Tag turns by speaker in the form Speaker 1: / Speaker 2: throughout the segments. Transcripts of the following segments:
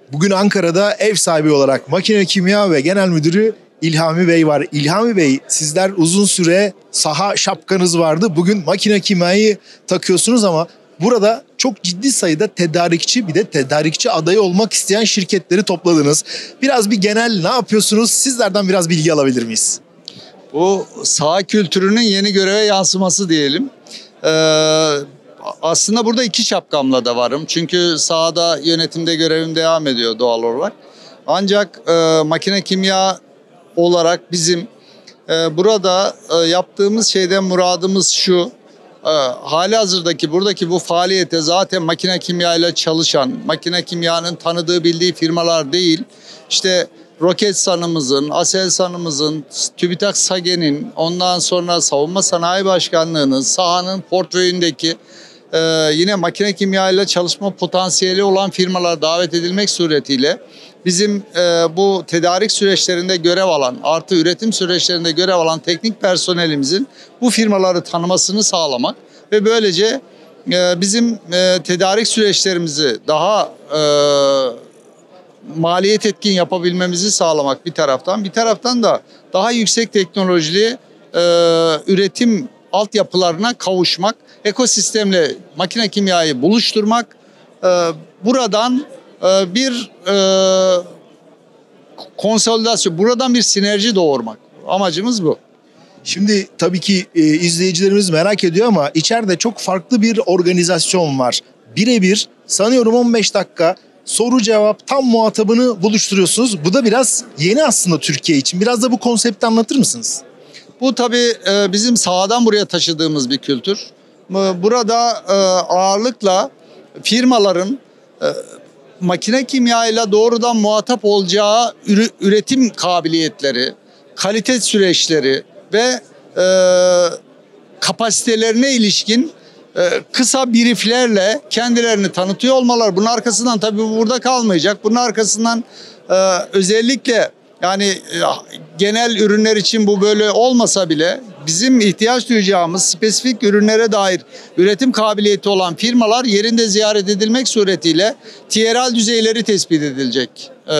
Speaker 1: Bugün Ankara'da ev sahibi olarak Makine Kimya ve Genel Müdürü İlhami Bey var. İlhami Bey, sizler uzun süre saha şapkanız vardı. Bugün Makine Kimya'yı takıyorsunuz ama burada çok ciddi sayıda tedarikçi, bir de tedarikçi adayı olmak isteyen şirketleri topladınız. Biraz bir genel ne yapıyorsunuz? Sizlerden biraz bilgi alabilir miyiz?
Speaker 2: Bu saha kültürünün yeni göreve yansıması diyelim. Aslında burada iki şapkamla da varım. Çünkü sahada yönetimde görevim devam ediyor doğal olarak. Ancak Makine Kimya olarak bizim burada yaptığımız şeyden muradımız şu. Halihazırdaki buradaki bu faaliyete zaten Makine Kimya ile çalışan, Makine Kimya'nın tanıdığı bildiği firmalar değil. İşte Roketsan'ımızın, Aselsan'ımızın, TÜBİTAK SAGE'nin, ondan sonra Savunma Sanayi Başkanlığı'nın, sahanın portföyündeki yine Makine Kimya ile çalışma potansiyeli olan firmalar davet edilmek suretiyle bizim bu tedarik süreçlerinde görev alan, artı üretim süreçlerinde görev alan teknik personelimizin bu firmaları tanımasını sağlamak ve böylece bizim tedarik süreçlerimizi daha maliyet etkin yapabilmemizi sağlamak bir taraftan. Bir taraftan da daha yüksek teknolojili üretim altyapılarına kavuşmak, ekosistemle Makine Kimyayı buluşturmak, buradan bir konsolidasyon, buradan bir sinerji doğurmak. Amacımız bu.
Speaker 1: Şimdi tabii ki izleyicilerimiz merak ediyor ama içeride çok farklı bir organizasyon var. Birebir sanıyorum 15 dakika soru cevap tam muhatabını buluşturuyorsunuz. Bu da biraz yeni aslında Türkiye için. Biraz da bu konsepti anlatır mısınız?
Speaker 2: Bu tabii bizim sahadan buraya taşıdığımız bir kültür. Burada ağırlıkla firmaların Makine Kimya ile doğrudan muhatap olacağı üretim kabiliyetleri, kalite süreçleri ve kapasitelerine ilişkin kısa brieflerle kendilerini tanıtıyor olmaları. Bunun arkasından tabii bu burada kalmayacak. Bunun arkasından özellikle yani genel ürünler için bu böyle olmasa bile bizim ihtiyaç duyacağımız spesifik ürünlere dair üretim kabiliyeti olan firmalar yerinde ziyaret edilmek suretiyle TRL düzeyleri tespit edilecek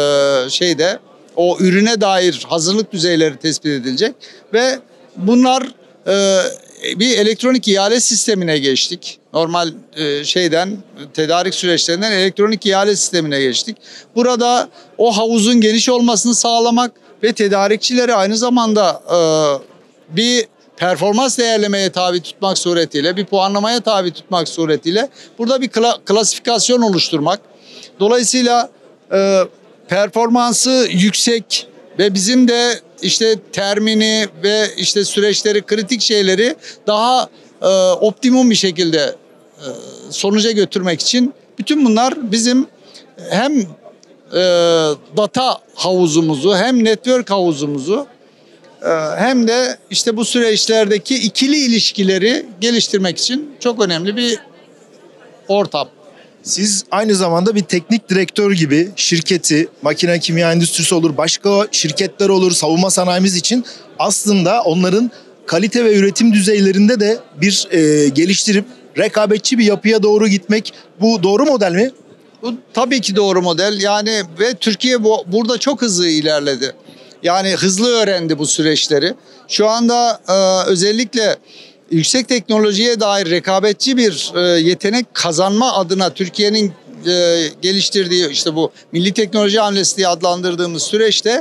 Speaker 2: o ürüne dair hazırlık düzeyleri tespit edilecek ve bunlar bir elektronik ihale sistemine geçtik. Normal tedarik süreçlerinden elektronik ihale sistemine geçtik. Burada o havuzun geniş olmasını sağlamak ve tedarikçileri aynı zamanda bir performans değerlemeye tabi tutmak suretiyle, bir puanlamaya tabi tutmak suretiyle burada bir klasifikasyon oluşturmak. Dolayısıyla performansı yüksek ve bizim de işte termini ve işte süreçleri, kritik şeyleri daha optimum bir şekilde sonuca götürmek için bütün bunlar bizim hem data havuzumuzu hem network havuzumuzu hem de işte bu süreçlerdeki ikili ilişkileri geliştirmek için çok önemli bir ortam.
Speaker 1: Siz aynı zamanda bir teknik direktör gibi şirketi, makine kimya endüstrisi olur, başka şirketler olur, savunma sanayimiz için aslında onların kalite ve üretim düzeylerinde de bir geliştirip rekabetçi bir yapıya doğru gitmek, bu doğru model mi?
Speaker 2: Bu tabii ki doğru model. Yani ve Türkiye burada çok hızlı ilerledi. Yani hızlı öğrendi bu süreçleri. Şu anda özellikle yüksek teknolojiye dair rekabetçi bir yetenek kazanma adına Türkiye'nin geliştirdiği işte bu milli teknoloji hamlesi diye adlandırdığımız süreçte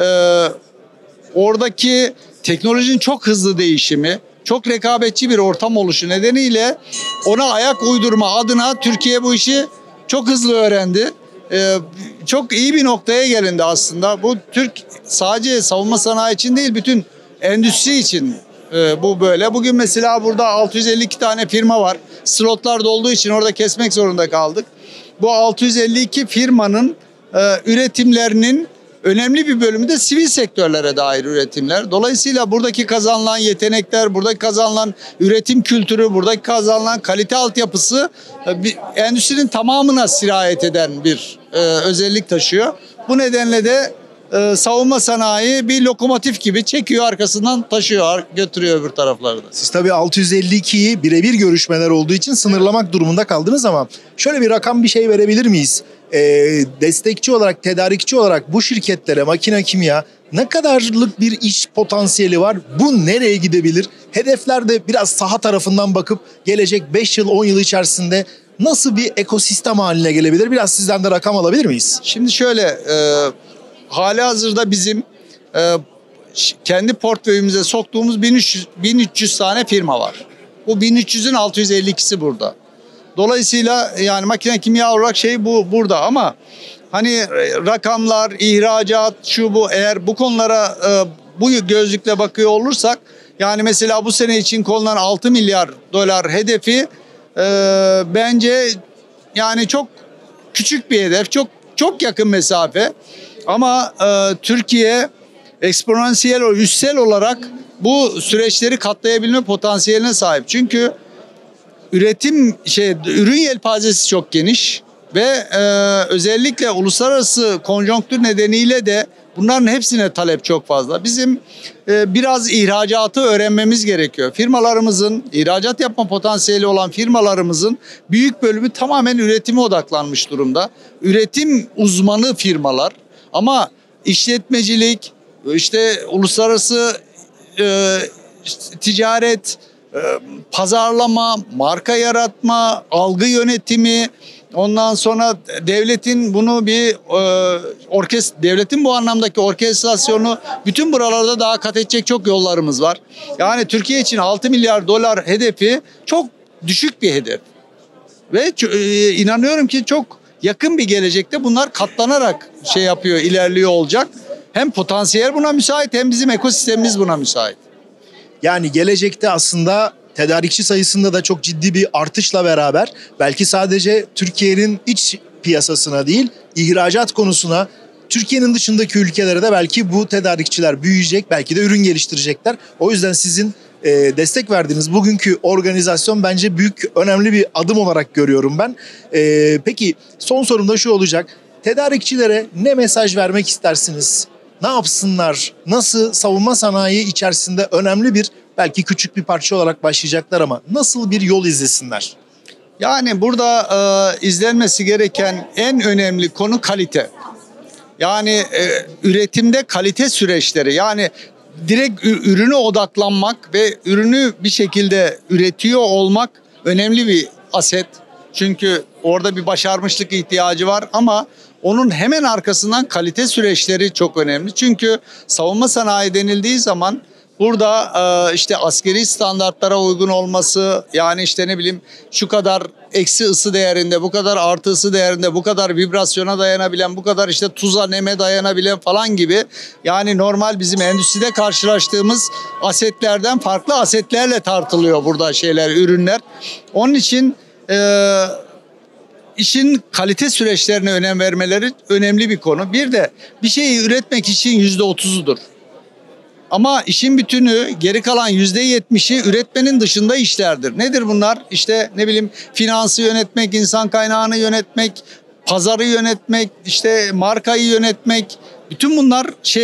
Speaker 2: oradaki teknolojinin çok hızlı değişimi, çok rekabetçi bir ortam oluşu nedeniyle ona ayak uydurma adına Türkiye bu işi çok hızlı öğrendi. Çok iyi bir noktaya gelindi aslında. Bu sadece savunma sanayi için değil, bütün endüstri için bu böyle. Bugün mesela burada 652 tane firma var. Slotlar dolduğu için orada kesmek zorunda kaldık. Bu 652 firmanın üretimlerinin önemli bir bölümü de sivil sektörlere dair üretimler. Dolayısıyla buradaki kazanılan yetenekler, buradaki kazanılan üretim kültürü, buradaki kazanılan kalite altyapısı endüstrinin tamamına sirayet eden bir özellik taşıyor. Bu nedenle de savunma sanayi bir lokomotif gibi çekiyor, arkasından taşıyor, götürüyor öbür taraflarda.
Speaker 1: Siz tabii 652'yi birebir görüşmeler olduğu için sınırlamak durumunda kaldınız ama şöyle bir rakam bir şey verebilir miyiz? destekçi olarak, tedarikçi olarak bu şirketlere, Makina Kimya ne kadarlık bir iş potansiyeli var? Bu nereye gidebilir? Hedefler de biraz saha tarafından bakıp gelecek 5 yıl, 10 yıl içerisinde nasıl bir ekosistem haline gelebilir? Biraz sizden de rakam alabilir miyiz?
Speaker 2: Şimdi şöyle, hali hazırda bizim kendi portföyümüze soktuğumuz 1300 tane firma var. Bu 1300'ün 652'si burada. Dolayısıyla yani makine kimya olarak bu burada ama hani rakamlar, ihracat, şu bu, eğer bu konulara bu gözlükle bakıyor olursak, yani mesela bu sene için konulan 6 milyar dolar hedefi bence yani çok küçük bir hedef, çok yakın mesafe. Ama Türkiye eksponansiyel, üssel olarak bu süreçleri katlayabilme potansiyeline sahip. Çünkü ürün yelpazesi çok geniş ve özellikle uluslararası konjonktür nedeniyle de bunların hepsine talep çok fazla. Bizim biraz ihracatı öğrenmemiz gerekiyor. Firmalarımızın, ihracat yapma potansiyeli olan firmalarımızın büyük bölümü tamamen üretime odaklanmış durumda. Üretim uzmanı firmalar ama işletmecilik, işte uluslararası ticaret, pazarlama, marka yaratma, algı yönetimi, ondan sonra devletin bunu devletin bu anlamdaki orkestrasyonu, bütün buralarda daha kat edecek çok yollarımız var. Yani Türkiye için 6 milyar dolar hedefi çok düşük bir hedef. Ve inanıyorum ki çok yakın bir gelecekte bunlar katlanarak ilerliyor olacak. Hem potansiyel buna müsait, hem bizim ekosistemimiz buna müsait.
Speaker 1: Yani gelecekte aslında tedarikçi sayısında da çok ciddi bir artışla beraber belki sadece Türkiye'nin iç piyasasına değil, ihracat konusuna, Türkiye'nin dışındaki ülkelere de belki bu tedarikçiler büyüyecek, belki de ürün geliştirecekler. O yüzden sizin destek verdiğiniz bugünkü organizasyon bence büyük, önemli bir adım olarak görüyorum ben. Peki son sorum da şu olacak. Tedarikçilere ne mesaj vermek istersiniz? Ne yapsınlar? Nasıl savunma sanayi içerisinde önemli bir, belki küçük bir parça olarak başlayacaklar ama nasıl bir yol izlesinler?
Speaker 2: Yani burada izlenmesi gereken en önemli konu kalite. Yani üretimde kalite süreçleri, yani direkt ürüne odaklanmak ve ürünü bir şekilde üretiyor olmak önemli bir aset. Çünkü orada bir başarmışlık ihtiyacı var ama onun hemen arkasından kalite süreçleri çok önemli. Çünkü savunma sanayi denildiği zaman burada işte askeri standartlara uygun olması, yani işte ne bileyim şu kadar eksi ısı değerinde, bu kadar artı ısı değerinde, bu kadar vibrasyona dayanabilen, bu kadar işte tuza, neme dayanabilen falan gibi, yani normal bizim endüstride karşılaştığımız asetlerden farklı asetlerle tartılıyor burada ürünler. Onun için işin kalite süreçlerine önem vermeleri önemli bir konu. Bir de bir şeyi üretmek için %30'udur. Ama işin bütünü, geri kalan %70'i üretmenin dışında işlerdir. Nedir bunlar? İşte ne bileyim, finansı yönetmek, insan kaynağını yönetmek, pazarı yönetmek, işte markayı yönetmek. Bütün bunlar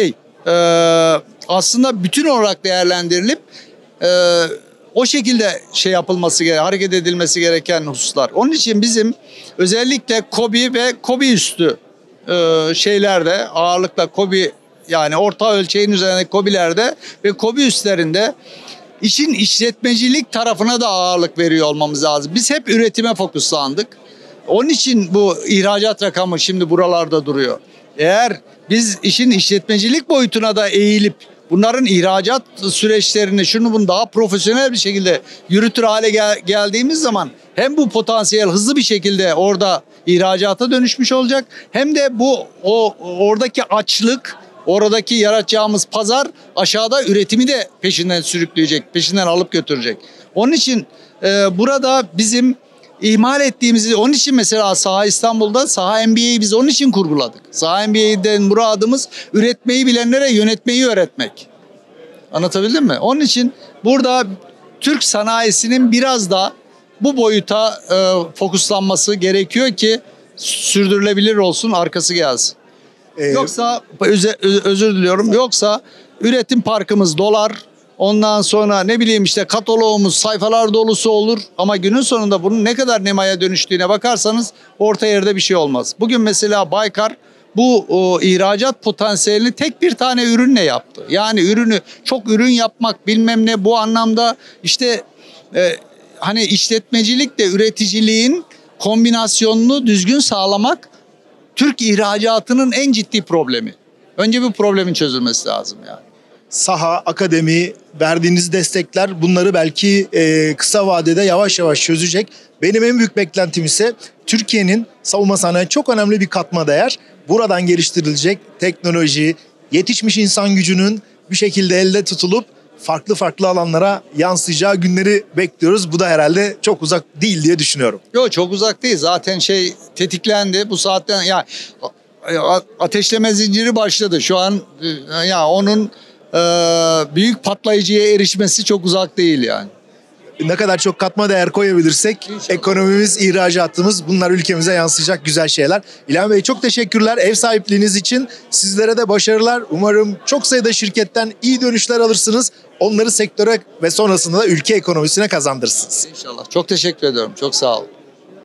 Speaker 2: aslında bütün olarak değerlendirilip o şekilde hareket edilmesi gereken hususlar. Onun için bizim özellikle KOBİ ve KOBİ üstü şeylerde, ağırlıkla KOBİ, yani orta ölçeğin üzerindeki KOBİ'lerde ve KOBİ üstlerinde işin işletmecilik tarafına da ağırlık veriyor olmamız lazım. Biz hep üretime fokuslandık. Onun için bu ihracat rakamı şimdi buralarda duruyor. Eğer biz işin işletmecilik boyutuna da eğilip bunların ihracat süreçlerini bunu daha profesyonel bir şekilde yürütür hale geldiğimiz zaman hem bu potansiyel hızlı bir şekilde orada ihracata dönüşmüş olacak, hem de oradaki açlık, oradaki yaratacağımız pazar aşağıda üretimi de peşinden sürükleyecek, peşinden alıp götürecek. Onun için burada bizim ihmal ettiğimizi, onun için mesela Saha İstanbul'da Saha MBA'yi biz onun için kurguladık. Saha MBA'den muradımız üretmeyi bilenlere yönetmeyi öğretmek. Anlatabildim mi? Onun için burada Türk sanayisinin biraz da bu boyuta fokuslanması gerekiyor ki sürdürülebilir olsun, arkası gelsin. Yoksa özür diliyorum. Yoksa üretim parkımız dolar. Ondan sonra ne bileyim işte kataloğumuz sayfalar dolusu olur ama günün sonunda bunun ne kadar nemaya dönüştüğüne bakarsanız orta yerde bir şey olmaz. Bugün mesela Baykar bu ihracat potansiyelini tek bir tane ürünle yaptı. Yani ürünü çok ürün yapmak bilmem ne bu anlamda işte hani işletmecilikle üreticiliğin kombinasyonunu düzgün sağlamak Türk ihracatının en ciddi problemi. Önce bu problemin çözülmesi lazım yani.
Speaker 1: Saha, akademi, verdiğiniz destekler bunları belki kısa vadede yavaş yavaş çözecek. Benim en büyük beklentim ise Türkiye'nin savunma sanayi çok önemli bir katma değer. Buradan geliştirilecek teknoloji, yetişmiş insan gücünün bir şekilde elde tutulup farklı farklı alanlara yansıyacağı günleri bekliyoruz. Bu da herhalde çok uzak değil diye düşünüyorum.
Speaker 2: Yok çok uzak değil. Zaten tetiklendi. Bu saatten ateşleme zinciri başladı. Şu an ya onun büyük patlayıcıya erişmesi çok uzak değil yani.
Speaker 1: Ne kadar çok katma değer koyabilirsek ekonomimiz, ihracatımız bunlar ülkemize yansıyacak güzel şeyler. İlhami Bey çok teşekkürler ev sahipliğiniz için. Sizlere de başarılar. Umarım çok sayıda şirketten iyi dönüşler alırsınız. Onları sektöre ve sonrasında da ülke ekonomisine kazandırırsınız.
Speaker 2: İnşallah. Çok teşekkür ediyorum. Çok sağ olun.